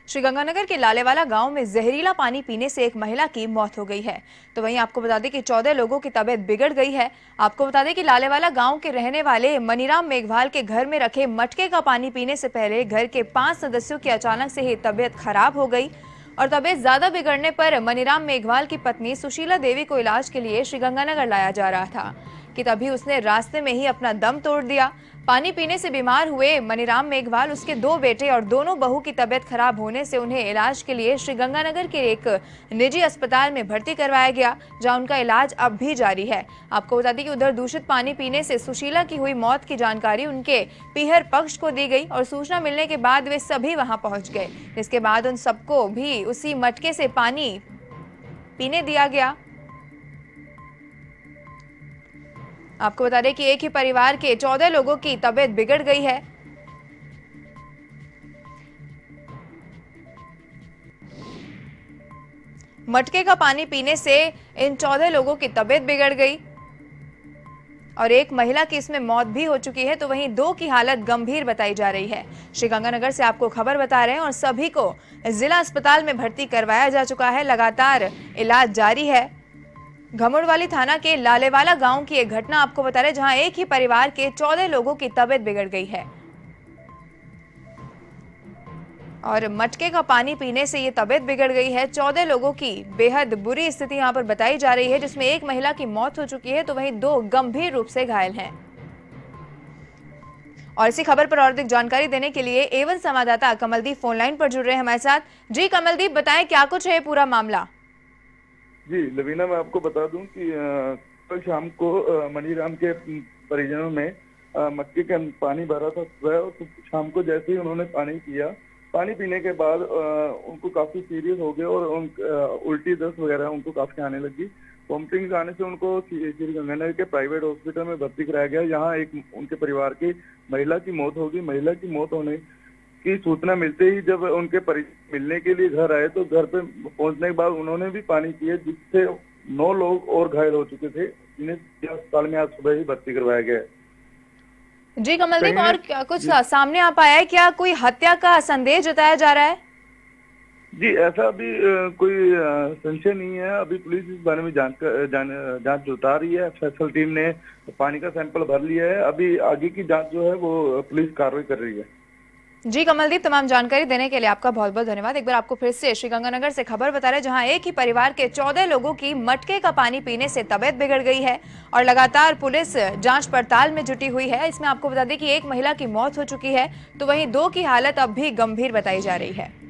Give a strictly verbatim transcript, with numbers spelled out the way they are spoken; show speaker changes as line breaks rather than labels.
श्रीगंगानगर के लालेवाला गांव में जहरीला पानी पीने से एक महिला की मौत हो गई है। तो वहीं आपको बता दें कि चौदह लोगों की तबीयत बिगड़ गई है। आपको बता दें कि लालेवाला गांव के रहने वाले मनीराम मेघवाल के घर में रखे मटके का पानी पीने से पहले घर के पांच सदस्यों की अचानक से ही तबीयत खराब हो गई और तबीयत ज्यादा बिगड़ने पर मनीराम मेघवाल की पत्नी सुशीला देवी को इलाज के लिए श्रीगंगानगर लाया जा रहा था कि तभी उसने रास्ते में ही अपना दम तोड़ दिया। पानी पीने से बीमार हुए मनीराम मेघवाल, उसके दो बेटे और दोनों बहू की तबीयत खराब होने से उन्हें इलाज के लिए श्रीगंगानगर के एक निजी अस्पताल में भर्ती करवाया गया, जहां उनका इलाज अब भी जारी है। आपको बता दें कि उधर दूषित पानी पीने से सुशीला की हुई मौत की जानकारी उनके पीहर पक्ष को दी गई और सूचना मिलने के बाद वे सभी वहां पहुंच गए, जिसके बाद उन सबको भी उसी मटके से पानी पीने दिया गया। आपको बता दें कि एक ही परिवार के चौदह लोगों की तबीयत बिगड़ गई है। मटके का पानी पीने से इन चौदह लोगों की तबीयत बिगड़ गई और एक महिला की इसमें मौत भी हो चुकी है, तो वहीं दो की हालत गंभीर बताई जा रही है। श्रीगंगानगर से आपको खबर बता रहे हैं और सभी को जिला अस्पताल में भर्ती करवाया जा चुका है। लगातार इलाज जारी है। घमुड़वाली थाना के लालेवाला गांव की एक घटना आपको बता रहे, जहां एक ही परिवार के चौदह लोगों की तबीयत बिगड़ गई है और मटके का पानी पीने से ये तबीयत बिगड़ गई है। चौदह लोगों की बेहद बुरी स्थिति यहां पर बताई जा रही है, जिसमें एक महिला की मौत हो चुकी है, तो वहीं दो गंभीर रूप से घायल हैं। और इसी खबर पर और अधिक जानकारी देने के लिए एवन संवाददाता कमलदीप फोन लाइन पर जुड़ रहे हैं हमारे साथ। जी कमलदीप, बताएं क्या कुछ है पूरा मामला।
जी लवीना, मैं आपको बता दूं कि कल शाम को मनीराम के परिजनों में मटके का पानी भरा था सुबह, और शाम को जैसे ही उन्होंने पानी पिया, पानी पीने के बाद उनको काफी सीरियस हो गए और उन, उल्टी दस्त वगैरह उनको काफी आने लगी। वॉमिटिंग आने से उनको श्रीगंगानगर के प्राइवेट हॉस्पिटल में भर्ती कराया गया। यहाँ एक उनके परिवार की महिला की मौत हो गई। महिला की मौत होने की सूचना मिलते ही जब उनके परिजन मिलने के लिए घर आए, तो घर पे पहुंचने के बाद उन्होंने भी पानी पिया, जिससे नौ लोग और घायल हो चुके थे, जिन्हें अस्पताल में आज सुबह ही भर्ती करवाया गया है।
जी कमलदीप, और क्या कुछ सामने आ पाया है? क्या कोई हत्या का संदेह जताया जा रहा है?
जी ऐसा अभी कोई संशय नहीं है। अभी पुलिस इस बारे में जांच जांच जुटा रही है। स्पेशल टीम ने पानी का सैंपल भर लिया है। अभी आगे की जांच जो है वो पुलिस कार्रवाई कर रही है।
जी कमलदीप, तमाम जानकारी देने के लिए आपका बहुत बहुत धन्यवाद। एक बार आपको फिर से श्रीगंगानगर से खबर बता रहे, जहां एक ही परिवार के चौदह लोगों की मटके का पानी पीने से तबीयत बिगड़ गई है और लगातार पुलिस जांच पड़ताल में जुटी हुई है। इसमें आपको बता दें कि एक महिला की मौत हो चुकी है, तो वहीं दो की हालत अब भी गंभीर बताई जा रही है।